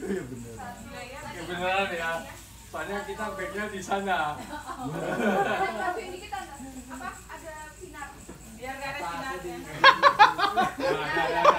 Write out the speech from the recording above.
Iya bener. Ya beneran ya. Soalnya kita backnya di sana. Tapi ini kita apa? Ada sinar. Biar gak ada sinarnya. Ada